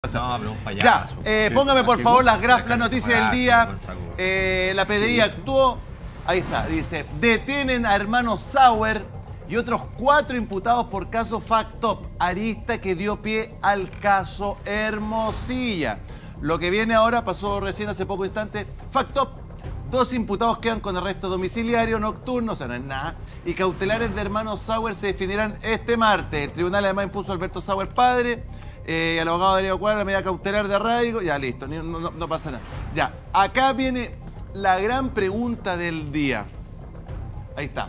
cosas. No, pero un payaso. Ya, póngame por favor las noticias del día. La PDI actuó. Ahí está, dice, detienen a hermano Sauer y otros 4 imputados por caso Factop, arista que dio pie al caso Hermosilla. Lo que viene ahora, pasó recién hace poco instante, Factop, 2 imputados quedan con arresto domiciliario nocturno, o sea, no es nada, y cautelares de hermano Sauer se definirán este martes. El tribunal además impuso a Alberto Sauer padre, al abogado Darío Cuadra, la medida cautelar de arraigo, ya listo, no pasa nada. Ya, acá viene la gran pregunta del día. Ahí está.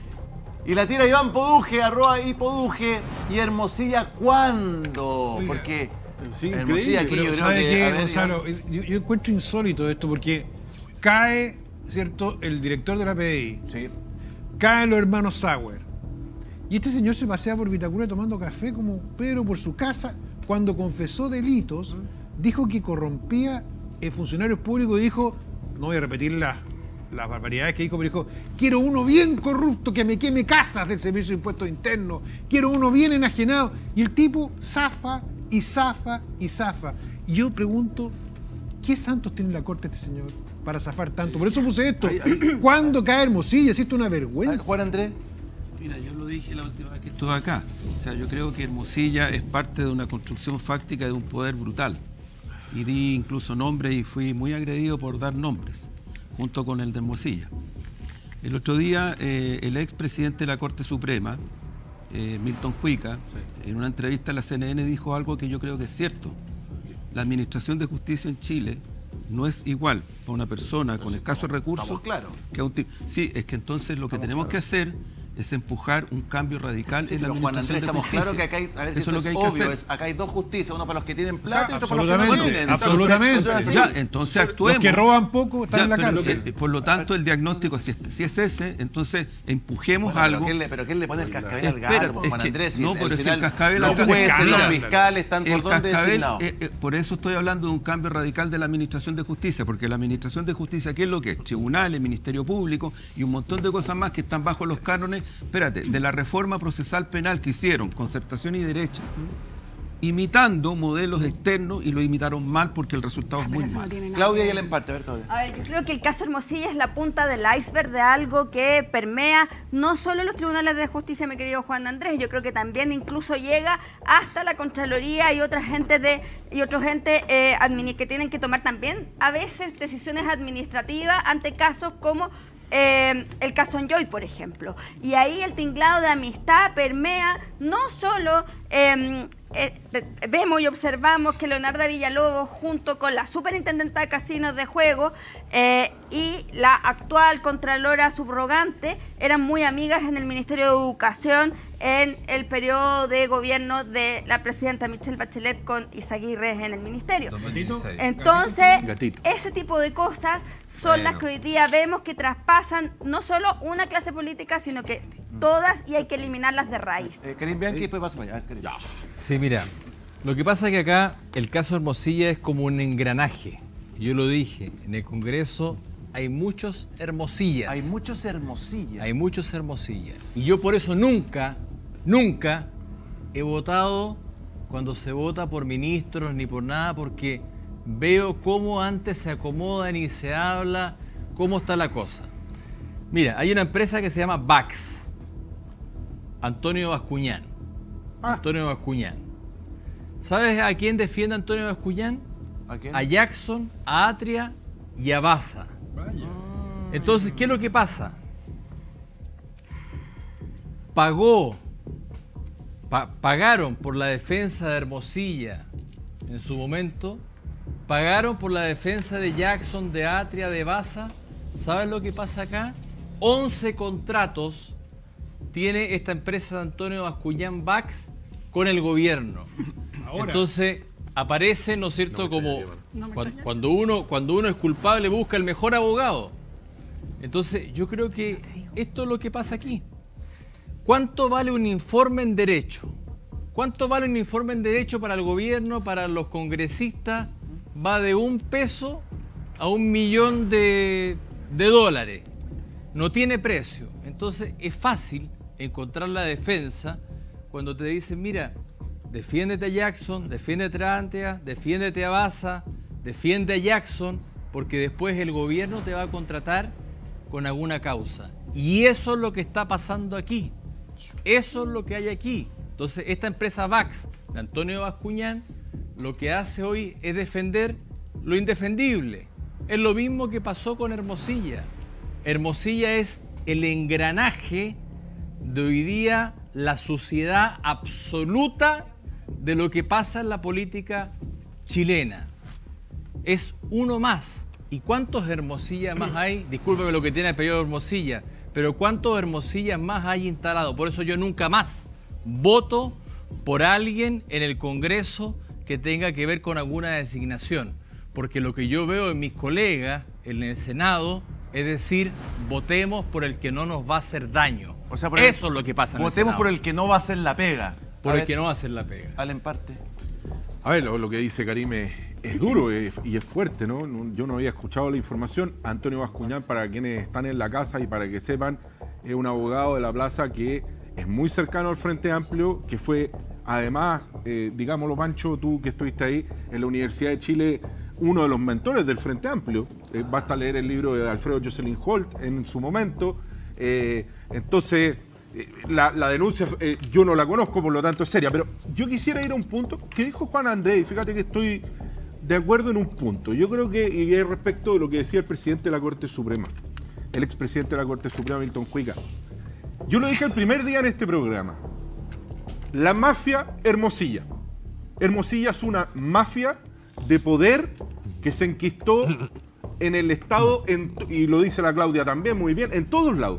Y la tira Iván Poduje, @ipoduje. ¿Y Hermosilla cuándo? Oiga, porque sí, Hermosilla aquí yo creo ¿sabe que... qué, a ver, Gonzalo? Yo encuentro insólito esto porque cae, ¿cierto?, el director de la PDI. Sí. Caen los hermanos Sauer. Y este señor se pasea por Vitacura tomando café como Pedro por su casa. Cuando confesó delitos, dijo que corrompía funcionarios públicos y dijo, no voy a repetir las barbaridades que dijo, pero dijo, quiero uno bien corrupto que me queme casas del Servicio de Impuestos Internos, quiero uno bien enajenado. Y el tipo zafa y zafa y zafa. Y yo pregunto, ¿qué santos tiene la corte este señor para zafar tanto? Por eso puse esto. ¿Cuándo cae Hermosilla? ¿Es esto una vergüenza? Juan Andrés. Mira, yo lo dije la última vez que estuve acá. O sea, yo creo que Hermosilla es parte de una construcción fáctica de un poder brutal. Y di incluso nombres y fui muy agredido por dar nombres, junto con el de Hermosilla. El otro día, el expresidente de la Corte Suprema, Milton Juica, en una entrevista a la CNN dijo algo que yo creo que es cierto. La administración de justicia en Chile no es igual para una persona con escasos recursos que a un tipo. Sí, es que entonces lo que tenemos que hacer es empujar un cambio radical en la administración de justicia. Claro que acá hay, a ver si eso es obvio, acá hay 2 justicias, uno para los que tienen plata y otro para los que no tienen. Absolutamente. Entonces actuemos. Los que roban poco están en la cárcel. Por lo tanto, el diagnóstico, si es ese, entonces empujemos algo. Pero ¿quién le pone el cascabel al gato, Juan Andrés? No, por eso el cascabel... Los jueces, los fiscales están por dónde designados. Por eso estoy hablando de un cambio radical de la administración de justicia, porque la administración de justicia, ¿qué es lo que es? Tribunales, Ministerio Público y un montón de cosas más que están bajo los cánones, de la reforma procesal penal que hicieron, concertación y derecha, imitando modelos externos, y lo imitaron mal porque el resultado es muy malo. Claudia y el empate, a ver, Claudia. A ver, yo creo que el caso Hermosilla es la punta del iceberg de algo que permea no solo los tribunales de justicia, mi querido Juan Andrés, yo creo que también incluso llega hasta la Contraloría y otros entes que tienen que tomar también a veces decisiones administrativas ante casos como el caso Enjoy, por ejemplo. Y ahí el tinglado de amistad permea no solo... vemos y observamos que Leonarda Villalobos, junto con la superintendenta de casinos de juego y la actual contralora subrogante, eran muy amigas en el Ministerio de Educación en el periodo de gobierno de la presidenta Michelle Bachelet con Izaguirre en el ministerio. Entonces, ese tipo de cosas son las que hoy día vemos que traspasan no solo una clase política, sino que todas, y hay que eliminarlas de raíz. Karim Bianchi, después pasa para allá. Sí, mira, lo que pasa es que acá el caso Hermosilla es como un engranaje. Yo lo dije, en el Congreso hay muchos Hermosillas. Hay muchos Hermosillas. Hay muchos Hermosillas. Y yo por eso nunca he votado cuando se vota por ministros ni por nada, porque veo cómo antes se acomodan y se habla, cómo está la cosa. Mira, hay una empresa que se llama VAX. Antonio Bascuñán. Antonio Bascuñán. ¿Sabes a quién defiende Antonio Bascuñán? ¿A quién? A Jackson, a Atria y a Baza. Entonces, ¿qué es lo que pasa? Pagaron por la defensa de Hermosilla en su momento, pagaron por la defensa de Jackson, de Atria, de Baza. ¿Sabes lo que pasa acá? 11 contratos tiene esta empresa de Antonio Bascuñán VAX con el gobierno. Ahora. Entonces aparece, ¿no es cierto?, como cuando uno es culpable busca el mejor abogado. Entonces yo creo que esto es lo que pasa aquí. ¿Cuánto vale un informe en derecho? ¿Cuánto vale un informe en derecho para el gobierno, para los congresistas? Va de $1 a $1.000.000 de dólares. No tiene precio. Entonces es fácil encontrar la defensa cuando te dicen, mira, defiéndete a Jackson, defiéndete a Atria, defiéndete a Baza, defiende a Jackson, porque después el gobierno te va a contratar con alguna causa. Y eso es lo que está pasando aquí. Eso es lo que hay aquí. Entonces, esta empresa VAX de Antonio Bascuñán lo que hace hoy es defender lo indefendible. Es lo mismo que pasó con Hermosilla. Hermosilla es el engranaje de hoy día, la suciedad absoluta de lo que pasa en la política chilena. Es uno más. ¿Y cuántos Hermosillas más hay? Discúlpeme lo que tiene el apellido de Hermosilla, pero ¿cuántos Hermosillas más hay instalado? Por eso yo nunca más voto por alguien en el Congreso que tenga que ver con alguna designación. Porque lo que yo veo en mis colegas en el Senado es decir, votemos por el que no nos va a hacer daño. O sea, eso es lo que pasa en el Senado. Votemos por el que no va a hacer la pega. Por el que no va a hacer la pega. Al emparte. A ver, lo que dice Karim es duro y es fuerte, ¿no? Yo no había escuchado la información. Antonio Bascuñán, para quienes están en la casa y para que sepan, es un abogado de la plaza que es muy cercano al Frente Amplio, que fue, además, digámoslo, Pancho, tú que estuviste ahí, en la Universidad de Chile, uno de los mentores del Frente Amplio. Basta leer el libro de Alfredo Jocelyn Holt en su momento. Entonces, la denuncia yo no la conozco, por lo tanto es seria. Pero yo quisiera ir a un punto que dijo Juan Andrés, y fíjate que estoy de acuerdo en un punto. Yo creo que, y es respecto de lo que decía el presidente de la Corte Suprema, el expresidente de la Corte Suprema, Milton Cuica. Yo lo dije el primer día en este programa. La mafia Hermosilla. Hermosilla es una mafia de poder que se enquistó en el Estado, y lo dice la Claudia también muy bien, en todos lados,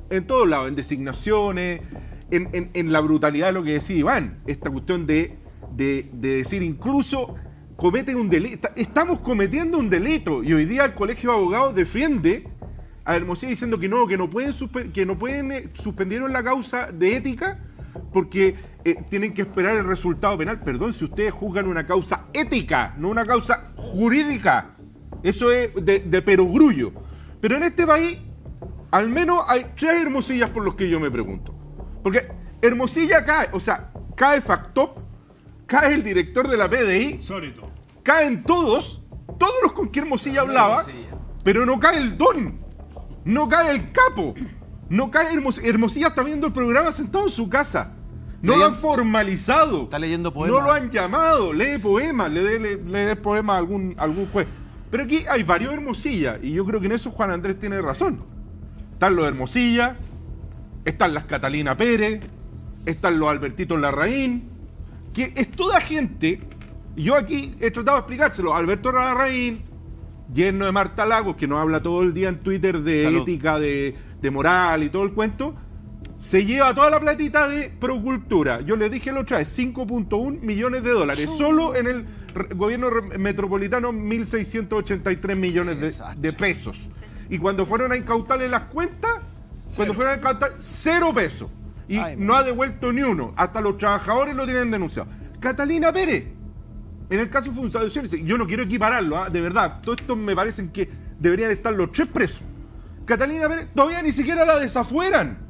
en designaciones, en la brutalidad de lo que decía Iván, esta cuestión de decir incluso cometen un delito, estamos cometiendo un delito, y hoy día el Colegio de Abogados defiende a Hermosilla diciendo que no pueden suspendieron la causa de ética porque tienen que esperar el resultado penal. Perdón, si ustedes juzgan una causa ética, no una causa jurídica, eso es de perogrullo. Pero en este país, al menos hay 3 Hermosillas por los que yo me pregunto. Porque Hermosilla cae, o sea, cae Factop, cae el director de la PDI, caen todos los con que Hermosilla hablaba, pero no cae el don, no cae el capo, no cae Hermosilla está viendo el programa sentado en su casa. No lo han formalizado. Está leyendo poemas. No lo han llamado. Lee poemas. Lee poemas a algún juez. Pero aquí hay varios Hermosilla. Y yo creo que en eso Juan Andrés tiene razón. Están los Hermosilla. Están las Catalina Pérez. Están los Albertitos Larraín. Que es toda gente. Y yo aquí he tratado de explicárselo. Alberto Larraín, yerno de Marta Lagos, que nos habla todo el día en Twitter de Salud. ética, de moral y todo el cuento. Se lleva toda la platita de Procultura. Yo les dije la otra vez, 5.1 millones de dólares. Solo en el gobierno metropolitano, 1.683 millones de pesos. Y cuando fueron a incautarle las cuentas, fueron a incautar 0 pesos. Y no ha devuelto ni uno. Hasta los trabajadores lo tienen denunciado. Catalina Pérez, en el caso fundaciones, yo no quiero equipararlo, de verdad. Todos estos me parecen que deberían estar los 3 presos. Catalina Pérez todavía ni siquiera la desafueran.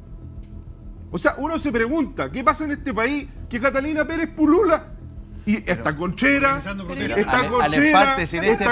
O sea, uno se pregunta, ¿qué pasa en este país? Que Catalina Pérez pulula. Y está Conchera, está Conchera, si en este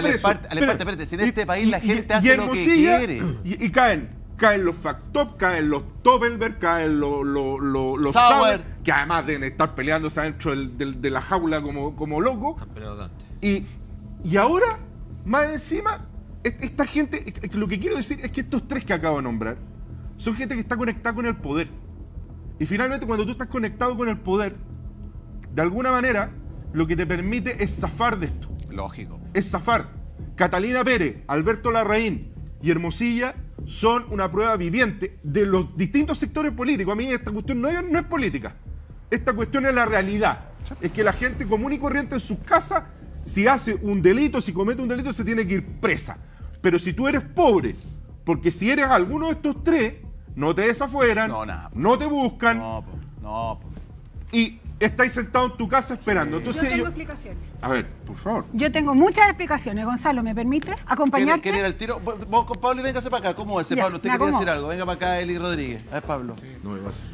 país la gente hace lo que quiere. Y caen los Factop, caen los Toppelberg, caen los Sauer, que además deben estar peleándose adentro de la jaula como locos. Y ahora, más encima, esta gente, lo que quiero decir es que estos 3 que acabo de nombrar son gente que está conectada con el poder. Y finalmente, cuando tú estás conectado con el poder, de alguna manera, lo que te permite es zafar de esto. Lógico. Es zafar. Catalina Pérez, Alberto Larraín y Hermosilla son una prueba viviente de los distintos sectores políticos. A mí esta cuestión no es política. Esta cuestión es la realidad. Es que la gente común y corriente en sus casas, si hace un delito, si comete un delito, se tiene que ir presa. Pero si tú eres pobre, porque si eres alguno de estos 3, no te desafueran, no te buscan, y estáis sentado en tu casa esperando. Entonces, yo tengo explicaciones. A ver, por favor. Yo tengo muchas explicaciones. Gonzalo, ¿me permite acompañarte? ¿Quiere ir al tiro? Vamos con Pablo y véngase para acá. ¿Cómo es ese, Pablo? ¿Usted quería decir algo? Venga para acá, Eli Rodríguez. A ver, Pablo. No me pasa.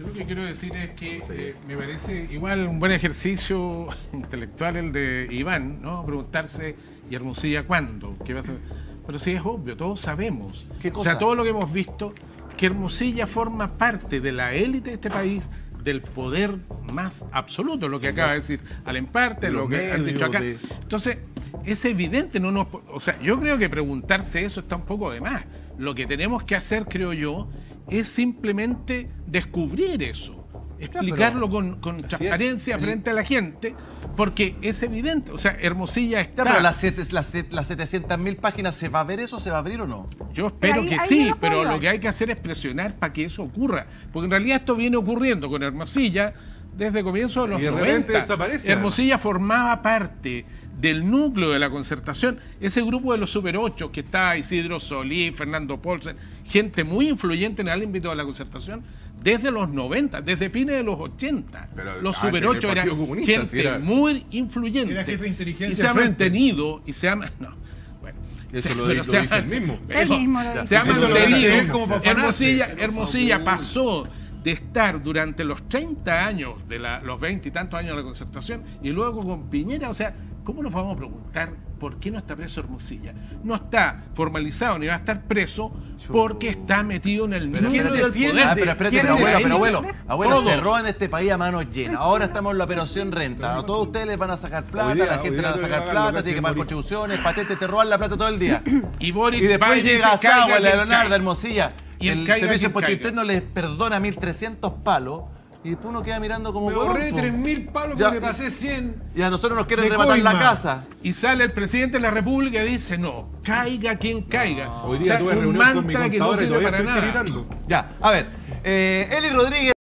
lo que quiero decir es que me parece igual un buen ejercicio intelectual el de Iván, ¿no? Preguntarse, ¿y Hermosilla cuándo? ¿Qué va a hacer? Pero sí es obvio, todos sabemos. ¿Qué cosa? O sea, todo lo que hemos visto, que Hermosilla forma parte de la élite de este país, del poder más absoluto, lo que acaba de decir Alem Parte, lo que han dicho acá. Entonces, es evidente, o sea, yo creo que preguntarse eso está un poco de más. Lo que tenemos que hacer, creo yo, es simplemente descubrir eso, explicarlo con transparencia frente a la gente, porque es evidente, o sea, Hermosilla está... Pero las 700.000 páginas, ¿se va a ver eso? ¿Se va a abrir o no? Yo espero que sí, pero lo que hay que hacer es presionar para que eso ocurra, porque en realidad esto viene ocurriendo con Hermosilla desde comienzos de los 90. Hermosilla formaba parte del núcleo de la concertación, ese grupo de los Super 8 que está Isidro Solí, Fernando Polsen, gente muy influyente en el ámbito de la concertación desde los 90, desde fines de los 80. Pero los Super 8 eran gente muy influyente. Era jefe de inteligencia y se ha mantenido, y se ha... No, bueno. Eso lo dice el mismo. Él mismo lo dice. Se ha Eso lo dice él mantenido. como para Hermosilla pasó de estar durante los 30 años, de los 20 y tantos años de la concertación, y luego con Piñera, o sea, ¿cómo nos vamos a preguntar por qué no está preso Hermosilla? No está formalizado ni va a estar preso porque está metido en el núcleo del poder. Pero espérate, abuelo, se roban este país a manos llenas. Ahora estamos en la operación renta. A todos ustedes les van a sacar plata, la gente le van a sacar plata, tiene que pagar contribuciones, patentes, te roban la plata todo el día. Y después llega Sauer, Leonardo, Hermosilla. Y el Servicio de Impuesto Interno les perdona 1.300 palos. Y después uno queda mirando como... Me ahorré 3.000 palos ya, porque pasé 100. Y a nosotros nos quieren rematar la casa. Y sale el presidente de la República y dice, no, caiga quien caiga. Hoy día tuve reunión con mi contador y todavía estoy tiritando. Ya, a ver, Eli Rodríguez.